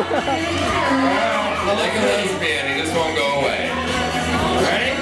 Like a lesbian, he just won't go away. Ready?